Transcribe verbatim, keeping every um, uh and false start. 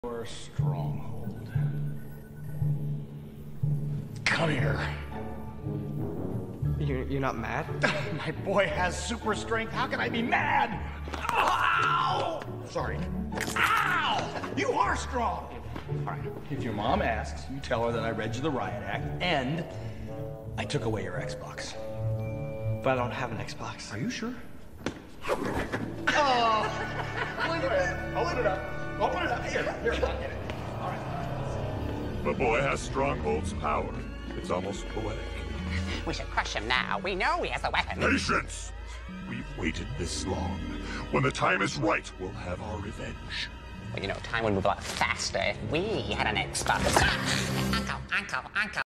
Your stronghold. Come here. You're, you're not mad? My boy has super strength. How can I be mad? Ow! Sorry. Ow! You are strong. All right. If your mom asks, you tell her that I read you the riot act and I took away your Xbox. But I don't have an Xbox. Are you sure? Oh! Look at it. Open it up. Open it up. Here, here, I'll get it. All right. The boy has Stronghold's power. It's almost poetic. We should crush him now. We know he has a weapon. Patience! We've waited this long. When the time is right, we'll have our revenge. Well, you know, time would move a lot faster if we had an Xbox. Uncle, uncle, uncle.